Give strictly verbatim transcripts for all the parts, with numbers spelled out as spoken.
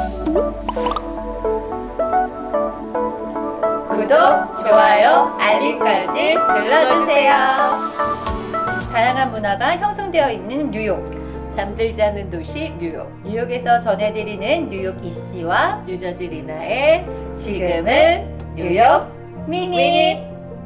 구독, 좋아요, 알림까지 눌러주세요. 다양한 문화가 형성되어 있는 뉴욕. 잠들지 않는 도시 뉴욕. 뉴욕에서 전해드리는 뉴욕 이씨와 뉴저지 리나의 지금은 뉴욕 미닛.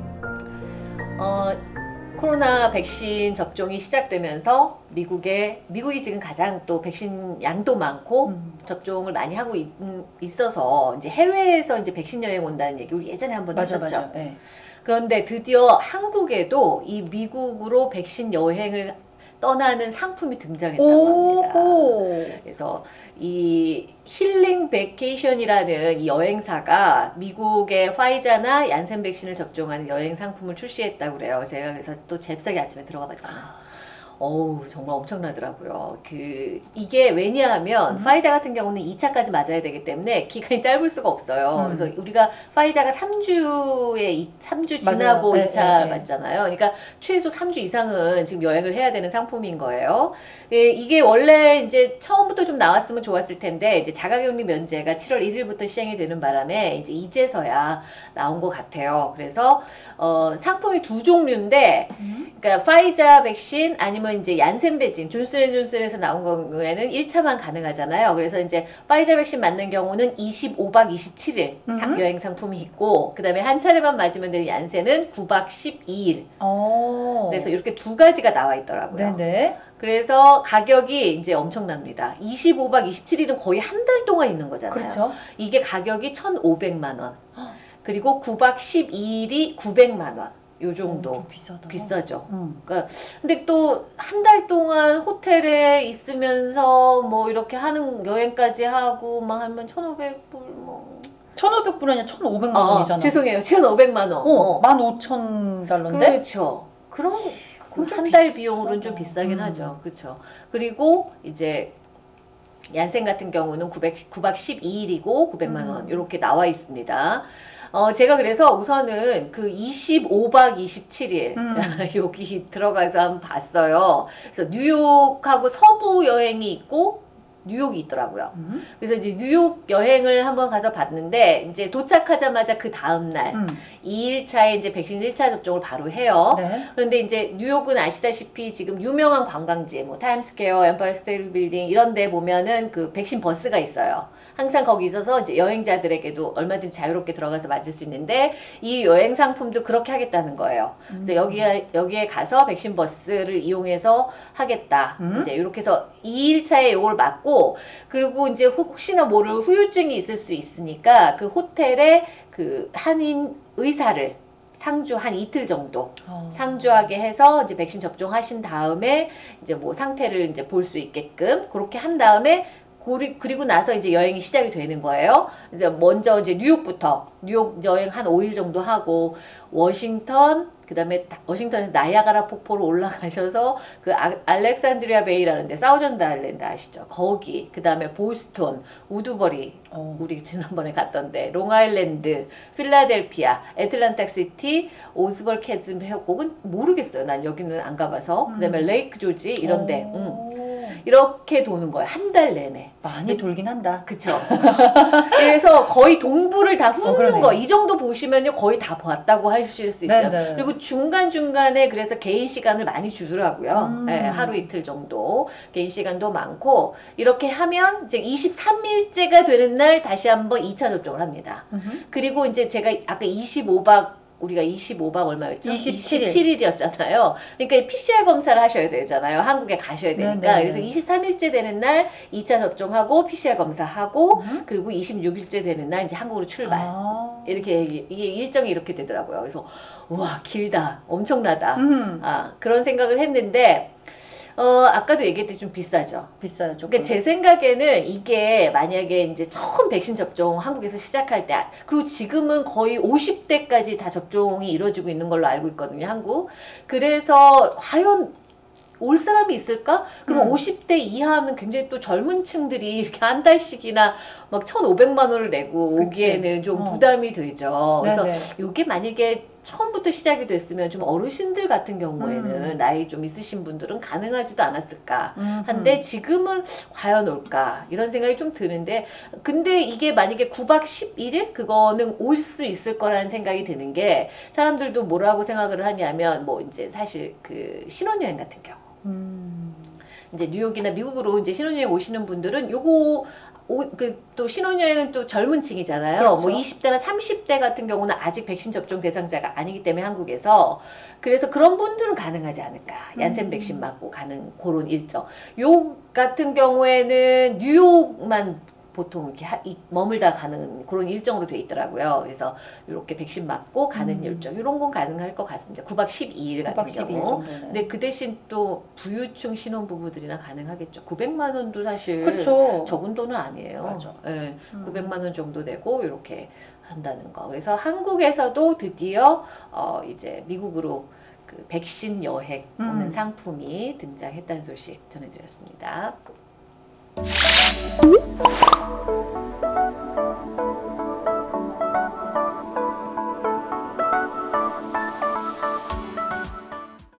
어, 코로나 백신 접종이 시작되면서 미국에 미국이 지금 가장 또 백신 양도 많고 음. 접종을 많이 하고 있, 있어서 이제 해외에서 이제 백신 여행 온다는 얘기 우리 예전에 한번 했었죠. 네. 그런데 드디어 한국에도 이 미국으로 백신 여행을 떠나는 상품이 등장했다고 합니다. 그래서 이 힐링 베케이션이라는 이 여행사가 미국의 화이자나 얀센 백신을 접종하는 여행 상품을 출시했다고 그래요. 제가 그래서 또 잽싸게 아침에 들어가 봤잖아요. 어우, 정말 엄청나더라고요. 그 이게 왜냐하면 음. 파이자 같은 경우는 이 차까지 맞아야 되기 때문에 기간이 짧을 수가 없어요. 음. 그래서 우리가 파이자가 삼 주에 삼 주 지나고 네, 이 차 네, 네. 맞잖아요. 그러니까 최소 삼 주 이상은 지금 여행을 해야 되는 상품인 거예요. 예, 이게 원래 이제 처음부터 좀 나왔으면 좋았을 텐데 이제 자가격리 면제가 칠월 일일부터 시행이 되는 바람에 이제 이제서야 나온 것 같아요. 그래서 어, 상품이 두 종류인데 음. 그러니까 파이자 백신 아니면 이제 얀센 백신, 존슨앤존슨에서 나온 경우에는 일 차만 가능하잖아요. 그래서 이제 파이자 백신 맞는 경우는 이십오 박 이십칠 일 음. 여행 상품이 있고, 그 다음에 한 차례만 맞으면 되는 얀센은 구 박 십이 일. 오. 그래서 이렇게 두 가지가 나와 있더라고요. 네네. 그래서 가격이 이제 엄청납니다. 이십오 박 이십칠 일은 거의 한 달 동안 있는 거잖아요. 그렇죠. 이게 가격이 천오백만 원. 그리고 구 박 십이 일이 구백만 원. 요 정도. 어, 비싸다. 비싸죠. 음. 그러니까 근데 또 한 달 동안 호텔에 있으면서 뭐 이렇게 하는 여행까지 하고 막 하면 천오백 불 뭐 천오백 불이 아니라 천오백만 원이잖아. 어, 죄송해요. 천오백만 원. 어, 만 오천 달러인데? 그렇죠. 그럼 한 달 비용으로는 좀 비싸긴 음. 하죠. 그렇죠. 그리고 이제 얀센 같은 경우는 구 박 십이 일이고 구백만 원 이렇게 음. 나와 있습니다. 어, 제가 그래서 우선은 그 이십오 박 이십칠 일 음. 여기 들어가서 한번 봤어요. 그래서 뉴욕하고 서부 여행이 있고 뉴욕이 있더라고요. 음. 그래서 이제 뉴욕 여행을 한번 가서 봤는데 이제 도착하자마자 그 다음날 음. 이 일차에 이제 백신 일 차 접종을 바로 해요. 네. 그런데 이제 뉴욕은 아시다시피 지금 유명한 관광지 뭐 타임스퀘어, 엠파이어 스테이트 빌딩 이런 데 보면은 그 백신 버스가 있어요. 항상 거기 있어서 이제 여행자들에게도 얼마든지 자유롭게 들어가서 맞을 수 있는데 이 여행 상품도 그렇게 하겠다는 거예요. 음. 그래서 여기에, 여기에 가서 백신 버스를 이용해서 하겠다. 음. 이제 이렇게 해서 이 일차에 이걸 맞고, 그리고 이제 혹시나 모를 후유증이 있을 수 있으니까 그 호텔에 그 한인 의사를 상주 한 이틀 정도 어. 상주하게 해서 이제 백신 접종하신 다음에 이제 뭐 상태를 이제 볼 수 있게끔 그렇게 한 다음에 그리고 나서 이제 여행이 시작이 되는 거예요. 이제 먼저 이제 뉴욕부터 뉴욕 여행 한 오 일 정도 하고 워싱턴, 그 다음에 워싱턴에서 나이아가라 폭포로 올라가셔서 그 아, 알렉산드리아 베이라는데 사우전드 아일랜드 아시죠? 거기, 그 다음에 보스톤, 우드버리, 어. 우리 지난번에 갔던데, 롱아일랜드, 필라델피아, 애틀란타 시티, 오스벌 캐즘 협곡은 모르겠어요. 난 여기는 안 가봐서. 음. 그 다음에 레이크 조지 이런데. 음. 이렇게 도는 거예요. 한 달 내내. 많이 돌긴 한다. 그쵸. 그래서 거의 동부를 다 훑는 어, 거. 이 정도 보시면요. 거의 다 봤다고 하실 수 있어요. 네네. 그리고 중간중간에 그래서 개인 시간을 많이 주더라고요. 음. 네, 하루 이틀 정도. 개인 시간도 많고. 이렇게 하면 이제 이십삼 일째가 되는 날 다시 한번 이 차 접종을 합니다. 음흠. 그리고 이제 제가 아까 이십오 박 우리가 이십오 박 얼마였죠? 이십칠 일. 이십칠 일이었잖아요. 그러니까 피씨알 검사를 하셔야 되잖아요. 한국에 가셔야 되니까. 네네. 그래서 이십삼 일째 되는 날 이 차 접종하고 피씨알 검사하고 음. 그리고 이십육 일째 되는 날 이제 한국으로 출발. 아. 이렇게 이게 일정이 이렇게 되더라고요. 그래서 우와, 길다. 엄청나다. 음. 아, 그런 생각을 했는데 어, 아까도 얘기했듯이 좀 비싸죠. 비싸요, 조금. 그러니까 제 생각에는 이게 만약에 이제 처음 백신 접종 한국에서 시작할 때, 그리고 지금은 거의 오십 대까지 다 접종이 이루어지고 있는 걸로 알고 있거든요, 한국. 그래서 과연 올 사람이 있을까? 그럼 음. 오십 대 이하는 굉장히 또 젊은 층들이 이렇게 한 달씩이나 막 천오백만 원을 내고 그치. 오기에는 좀 어. 부담이 되죠. 그래서 네네. 이게 만약에 처음부터 시작이 됐으면 좀 어르신들 같은 경우에는 음. 나이 좀 있으신 분들은 가능하지도 않았을까 음. 한데 지금은 과연 올까 이런 생각이 좀 드는데 근데 이게 만약에 구 박 십일 일 그거는 올 수 있을 거라는 생각이 드는 게 사람들도 뭐라고 생각을 하냐면 뭐 이제 사실 그 신혼여행 같은 경우 음. 이제 뉴욕이나 미국으로 이제 신혼여행 오시는 분들은 요거 그 또 신혼여행은 또 젊은 층이잖아요. 그렇죠. 뭐 이십 대나 삼십 대 같은 경우는 아직 백신 접종 대상자가 아니기 때문에 한국에서 그래서 그런 분들은 가능하지 않을까. 얀센 음. 백신 맞고 가는 그런 일정. 요 같은 경우에는 뉴욕만 보통 이렇게 하, 이, 머물다 가는 그런 일정으로 돼 있더라고요. 그래서 이렇게 백신 맞고 가는 음. 일정 이런 건 가능할 것 같습니다. 구 박 십이 일 같은 구 박 십이 일 경우. 정도는. 근데 그 대신 또 부유층 신혼부부들이나 가능하겠죠. 구백만 원도 사실 그렇죠. 적은 돈은 아니에요. 맞아. 네, 음. 구백만 원 정도 되고 이렇게 한다는 거. 그래서 한국에서도 드디어 어 이제 미국으로 그 백신 여행 오는 음. 상품이 등장했다는 소식 전해드렸습니다.